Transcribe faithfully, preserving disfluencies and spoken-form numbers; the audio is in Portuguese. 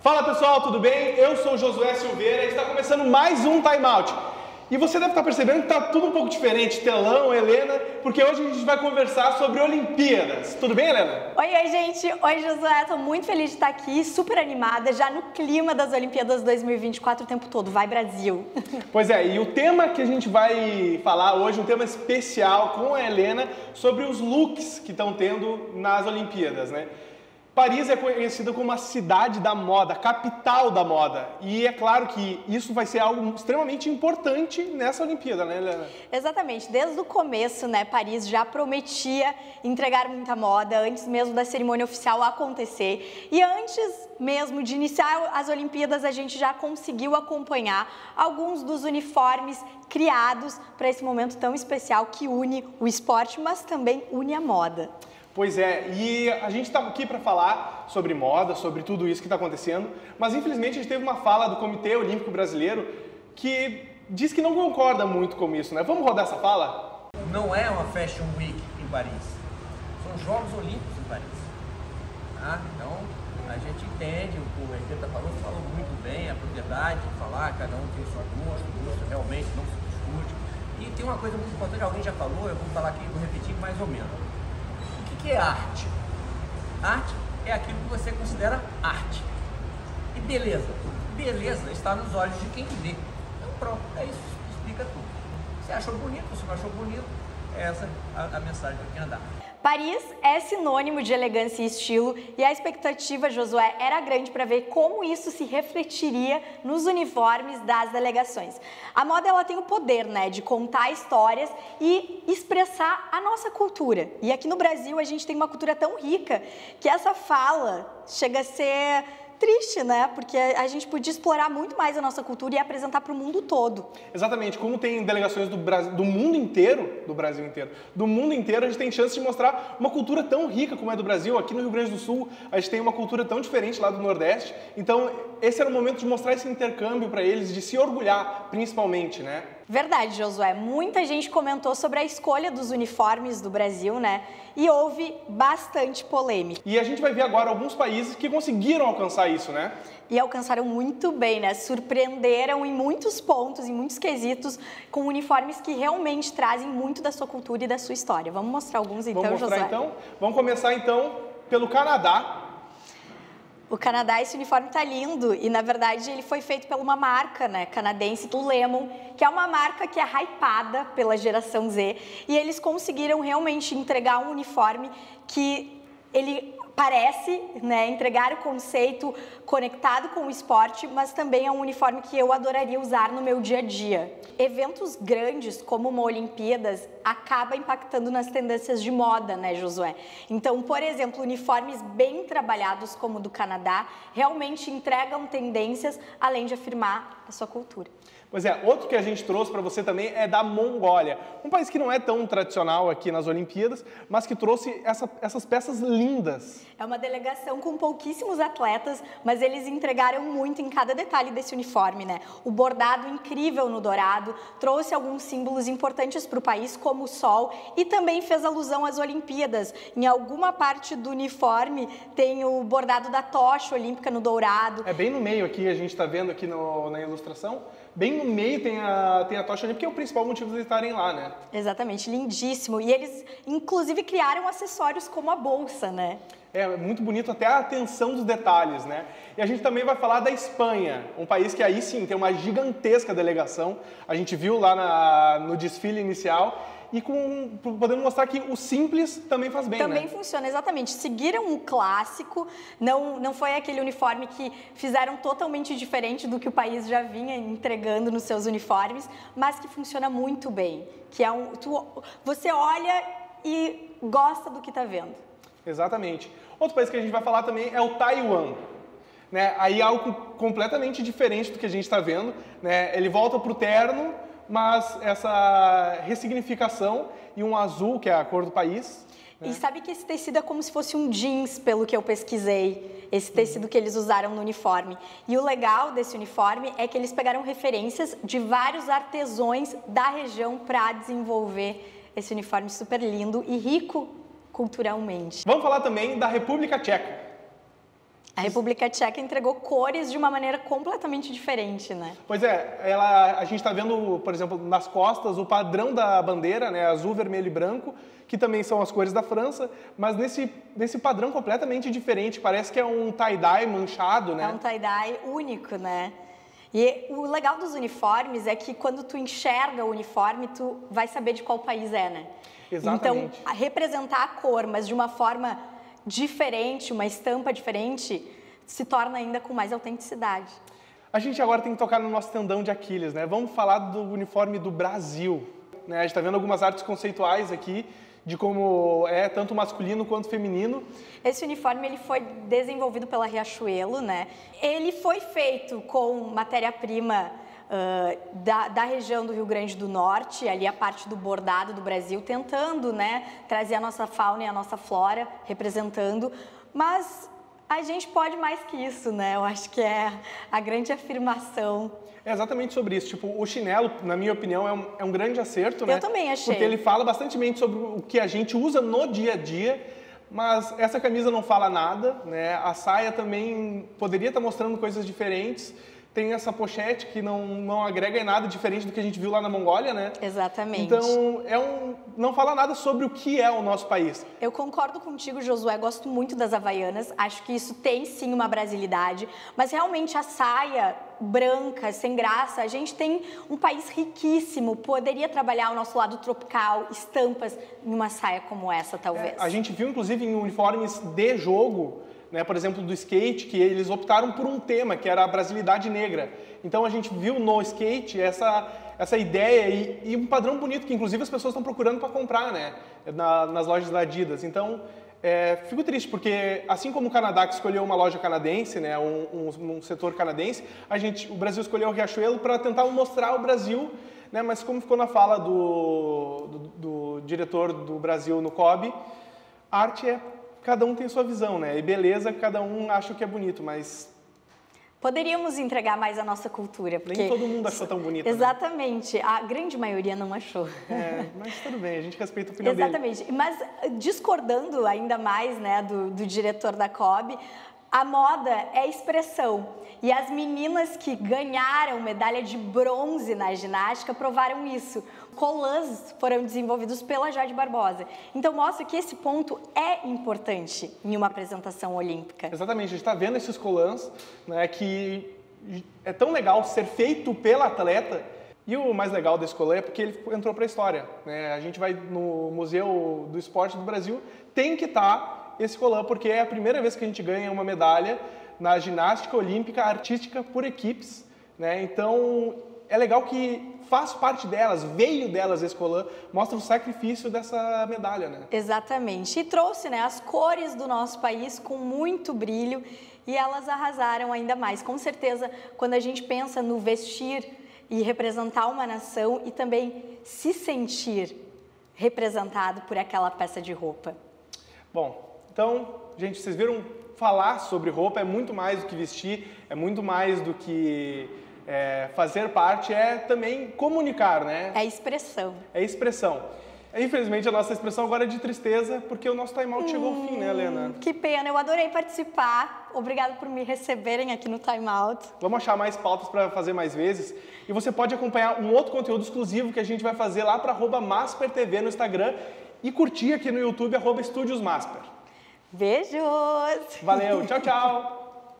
Fala pessoal, tudo bem? Eu sou o Josué Silveira e está começando mais um Time Out. E você deve estar percebendo que está tudo um pouco diferente, telão, Helena, porque hoje a gente vai conversar sobre Olimpíadas. Tudo bem, Helena? Oi, oi, gente. Oi, Josué. Estou muito feliz de estar aqui, super animada, já no clima das Olimpíadas dois mil e vinte e quatro o tempo todo. Vai, Brasil! Pois é, e o tema que a gente vai falar hoje, um tema especial com a Helena, sobre os looks que estão tendo nas Olimpíadas, né? Paris é conhecida como a cidade da moda, a capital da moda. E é claro que isso vai ser algo extremamente importante nessa Olimpíada, né, Helena? Exatamente. Desde o começo, né, Paris já prometia entregar muita moda, antes mesmo da cerimônia oficial acontecer. E antes mesmo de iniciar as Olimpíadas, a gente já conseguiu acompanhar alguns dos uniformes criados para esse momento tão especial que une o esporte, mas também une a moda. Pois é, e a gente está aqui para falar sobre moda, sobre tudo isso que está acontecendo, mas infelizmente a gente teve uma fala do Comitê Olímpico Brasileiro que diz que não concorda muito com isso, né? Vamos rodar essa fala? Não é uma Fashion Week em Paris, são Jogos Olímpicos em Paris. Tá? Então, a gente entende, o que o Herveta falou, falou muito bem, a propriedade de falar, cada um tem o seu gosto, o gosto realmente não se discute. E tem uma coisa muito importante, alguém já falou, eu vou falar aqui, vou repetir mais ou menos. O que é arte? Arte é aquilo que você considera arte. E beleza? Beleza está nos olhos de quem vê. Então pronto, é isso, explica tudo. Você achou bonito, você não achou bonito, essa é a, a mensagem que eu quero dar. Paris é sinônimo de elegância e estilo e a expectativa, Josué, era grande para ver como isso se refletiria nos uniformes das delegações. A moda ela tem o poder, né, de contar histórias e expressar a nossa cultura. E aqui no Brasil a gente tem uma cultura tão rica que essa fala chega a ser triste, né? Porque a gente podia explorar muito mais a nossa cultura e apresentar para o mundo todo. Exatamente, como tem delegações do, Brasil, do mundo inteiro, do Brasil inteiro, do mundo inteiro, a gente tem chance de mostrar uma cultura tão rica como é do Brasil. Aqui no Rio Grande do Sul, a gente tem uma cultura tão diferente lá do Nordeste. Então, esse era o momento de mostrar esse intercâmbio para eles, de se orgulhar, principalmente, né? Verdade, Josué. Muita gente comentou sobre a escolha dos uniformes do Brasil, né? E houve bastante polêmica. E a gente vai ver agora alguns países que conseguiram alcançar isso, né? E alcançaram muito bem, né? Surpreenderam em muitos pontos, em muitos quesitos, com uniformes que realmente trazem muito da sua cultura e da sua história. Vamos mostrar alguns então, Vamos mostrar, Josué? então? Vamos começar então pelo Canadá. O Canadá, esse uniforme tá lindo e, na verdade, ele foi feito por uma marca, né, canadense, do Lemon, que é uma marca que é hypada pela geração Z. E eles conseguiram realmente entregar um uniforme que ele parece, né, entregar o conceito conectado com o esporte, mas também é um uniforme que eu adoraria usar no meu dia a dia. Eventos grandes, como uma Olimpíadas, acaba impactando nas tendências de moda, né, Josué? Então, por exemplo, uniformes bem trabalhados como o do Canadá realmente entregam tendências, além de afirmar a sua cultura. Pois é, outro que a gente trouxe para você também é da Mongólia, um país que não é tão tradicional aqui nas Olimpíadas, mas que trouxe essa, essas peças lindas. É uma delegação com pouquíssimos atletas, mas eles entregaram muito em cada detalhe desse uniforme, né? O bordado incrível no dourado trouxe alguns símbolos importantes para o país, como o sol, e também fez alusão às Olimpíadas. Em alguma parte do uniforme tem o bordado da tocha olímpica no dourado. É bem no meio aqui, a gente está vendo aqui no, na ilustração. Bem no meio tem a, tem a tocha olímpica, que é o principal motivo de eles estarem lá, né? Exatamente, lindíssimo. E eles, inclusive, criaram acessórios como a bolsa, né? É muito bonito até a atenção dos detalhes, né? E a gente também vai falar da Espanha, um país que aí sim tem uma gigantesca delegação. A gente viu lá na, no desfile inicial. E com, podemos mostrar que o simples também faz bem, Também né? funciona, exatamente. Seguiram o clássico, não, não foi aquele uniforme que fizeram totalmente diferente do que o país já vinha entregando nos seus uniformes, mas que funciona muito bem. Que é um, tu, você olha e gosta do que está vendo. Exatamente. Outro país que a gente vai falar também é o Taiwan. Né? Aí algo completamente diferente do que a gente está vendo. Né? Ele volta para o terno, mas essa ressignificação e um azul, que é a cor do país. Né? E sabe que esse tecido é como se fosse um jeans, pelo que eu pesquisei, esse tecido uhum. que eles usaram no uniforme. E o legal desse uniforme é que eles pegaram referências de vários artesãos da região para desenvolver esse uniforme super lindo e rico culturalmente. Vamos falar também da República Tcheca. A República Tcheca entregou cores de uma maneira completamente diferente, né? Pois é, ela, a gente está vendo, por exemplo, nas costas, o padrão da bandeira, né, azul, vermelho e branco, que também são as cores da França, mas nesse, nesse padrão completamente diferente, parece que é um tie-dye manchado, né? É um tie-dye único, né? E o legal dos uniformes é que quando tu enxerga o uniforme, tu vai saber de qual país é, né? Exatamente. Então, representar a cor, mas de uma forma diferente, uma estampa diferente, se torna ainda com mais autenticidade. A gente agora tem que tocar no nosso tendão de Aquiles, né? Vamos falar do uniforme do Brasil, né? A gente está vendo algumas artes conceituais aqui de como é tanto masculino quanto feminino. Esse uniforme ele foi desenvolvido pela Riachuelo, né? Ele foi feito com matéria-prima uh, da, da região do Rio Grande do Norte, ali a parte do bordado do Brasil, tentando, né, trazer a nossa fauna e a nossa flora, representando, mas a gente pode mais que isso, né? Eu acho que é a grande afirmação. É exatamente sobre isso. Tipo, o chinelo, na minha opinião, é um, é um grande acerto, né? Eu também achei. Porque ele fala bastante sobre o que a gente usa no dia a dia, mas essa camisa não fala nada, né? A saia também poderia estar mostrando coisas diferentes. Tem essa pochete que não, não agrega em nada diferente do que a gente viu lá na Mongólia, né? Exatamente. Então, é um, não fala nada sobre o que é o nosso país. Eu concordo contigo, Josué, gosto muito das havaianas, acho que isso tem sim uma brasilidade, mas realmente a saia branca, sem graça, a gente tem um país riquíssimo, poderia trabalhar o nosso lado tropical, estampas em uma saia como essa, talvez. É, a gente viu, inclusive, em uniformes de jogo, né, por exemplo, do skate, que eles optaram por um tema, que era a brasilidade negra. Então, a gente viu no skate essa, essa ideia e, e um padrão bonito, que inclusive as pessoas estão procurando para comprar, né, na, nas lojas da Adidas. Então, é, fico triste, porque assim como o Canadá, que escolheu uma loja canadense, né, um, um, um setor canadense, a gente, o Brasil escolheu o Riachuelo para tentar mostrar o Brasil, né, mas como ficou na fala do, do, do diretor do Brasil no C O B, arte é... Cada um tem sua visão, né? E beleza, cada um acha que é bonito, mas... Poderíamos entregar mais a nossa cultura, porque... Nem todo mundo achou tão bonito, Exatamente. Né? A grande maioria não achou. É, mas tudo bem, a gente respeita a opinião Exatamente. dele. Mas discordando ainda mais, né, do, do diretor da C O B, a moda é expressão. E as meninas que ganharam medalha de bronze na ginástica provaram isso. Colãs foram desenvolvidos pela Jade Barbosa. Então mostra que esse ponto é importante em uma apresentação olímpica. Exatamente, a gente está vendo esses colãs, né, que é tão legal ser feito pela atleta. E o mais legal desse colã é porque ele entrou para a história, né? A gente vai no Museu do Esporte do Brasil, tem que estar esse colã, porque é a primeira vez que a gente ganha uma medalha na ginástica olímpica artística por equipes, né? Então, é legal que faz parte delas, veio delas esse colã, mostra o sacrifício dessa medalha, né? Exatamente. E trouxe, né, as cores do nosso país com muito brilho e elas arrasaram ainda mais. Com certeza, quando a gente pensa no vestir e representar uma nação e também se sentir representado por aquela peça de roupa. Bom, então, gente, vocês viram, falar sobre roupa é muito mais do que vestir, é muito mais do que é, fazer parte, é também comunicar, né? É expressão. É expressão. Infelizmente, a nossa expressão agora é de tristeza, porque o nosso time-out hum, chegou ao fim, né, Helena? Que pena, eu adorei participar. Obrigada por me receberem aqui no Time Out. Vamos achar mais pautas para fazer mais vezes. E você pode acompanhar um outro conteúdo exclusivo que a gente vai fazer lá para arroba Masper T V no Instagram e curtir aqui no YouTube, arroba Estúdios Masper. Beijos! Valeu, tchau, tchau!